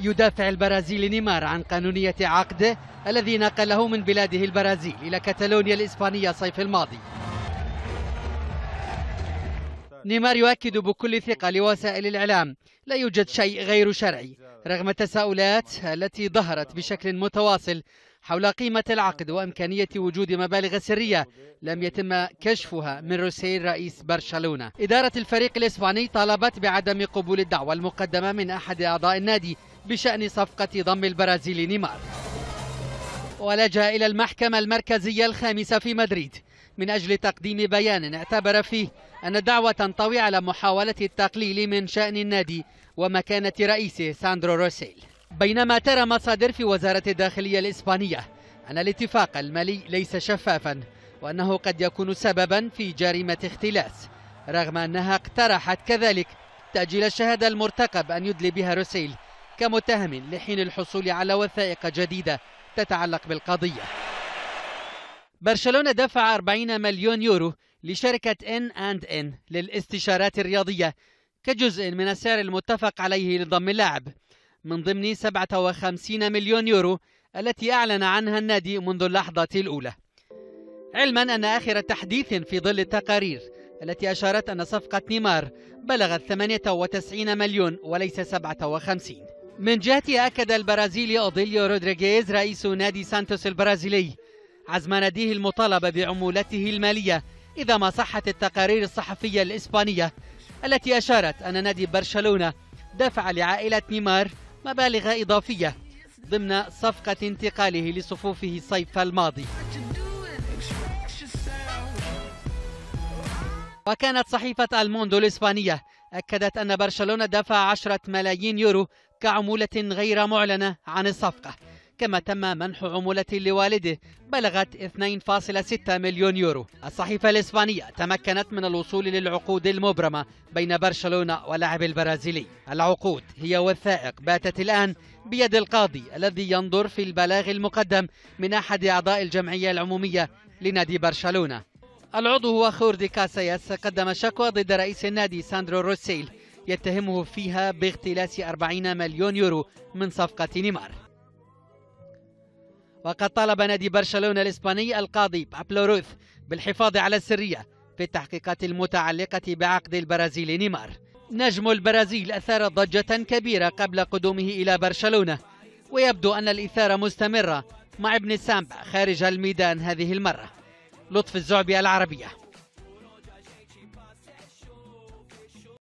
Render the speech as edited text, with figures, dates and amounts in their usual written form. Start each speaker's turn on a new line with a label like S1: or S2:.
S1: يدافع البرازيلي نيمار عن قانونية عقده الذي نقله من بلاده البرازيل إلى كتالونيا الإسبانية الصيف الماضي. نيمار يؤكد بكل ثقة لوسائل الإعلام لا يوجد شيء غير شرعي رغم التساؤلات التي ظهرت بشكل متواصل حول قيمة العقد وإمكانية وجود مبالغ سرية لم يتم كشفها من روسيل رئيس برشلونة. إدارة الفريق الإسباني طالبت بعدم قبول الدعوة المقدمة من أحد أعضاء النادي بشأن صفقة ضم البرازيلي نيمار، ولجأ إلى المحكمة المركزية الخامسة في مدريد من أجل تقديم بيان اعتبر فيه أن الدعوة تنطوي على محاولة التقليل من شأن النادي ومكانة رئيسه ساندرو روسيل. بينما ترى مصادر في وزارة الداخلية الإسبانية أن الاتفاق المالي ليس شفافا وأنه قد يكون سببا في جريمة اختلاس، رغم أنها اقترحت كذلك تأجيل الشهادة المرتقب أن يدلي بها روسيل كمتهم لحين الحصول على وثائق جديدة تتعلق بالقضية. برشلونة دفع 40 مليون يورو لشركة N&N للاستشارات الرياضية كجزء من السعر المتفق عليه لضم اللاعب من ضمن 57 مليون يورو التي أعلن عنها النادي منذ اللحظة الأولى، علما أن آخر تحديث في ظل التقارير التي أشارت أن صفقة نيمار بلغت 98 مليون وليس 57. من جهته أكد البرازيلي أوديليو رودريغيز رئيس نادي سانتوس البرازيلي عزم ناديه المطالبة بعمولته المالية إذا ما صحت التقارير الصحفية الإسبانية التي أشارت أن نادي برشلونة دفع لعائلة نيمار مبالغ إضافية ضمن صفقة انتقاله لصفوفه الصيف الماضي. وكانت صحيفة الموندو الإسبانية أكدت أن برشلونة دفع 10 ملايين يورو كعمولة غير معلنة عن الصفقة، كما تم منح عمولة لوالده بلغت 2.6 مليون يورو. الصحيفة الإسبانية تمكنت من الوصول للعقود المبرمة بين برشلونة واللاعب البرازيلي. العقود هي وثائق باتت الآن بيد القاضي الذي ينظر في البلاغ المقدم من أحد أعضاء الجمعية العمومية لنادي برشلونة. العضو هو خوردي كاسياس قدم شكوى ضد رئيس النادي ساندرو روسيل يتهمه فيها باختلاس 40 مليون يورو من صفقة نيمار. وقد طالب نادي برشلونة الإسباني القاضي بابلو روث بالحفاظ على السرية في التحقيقات المتعلقة بعقد البرازيلي نيمار. نجم البرازيل أثار ضجة كبيرة قبل قدومه إلى برشلونة، ويبدو أن الإثارة مستمرة مع ابن سامبا خارج الميدان هذه المرة. لطفي الزعبي، العربية.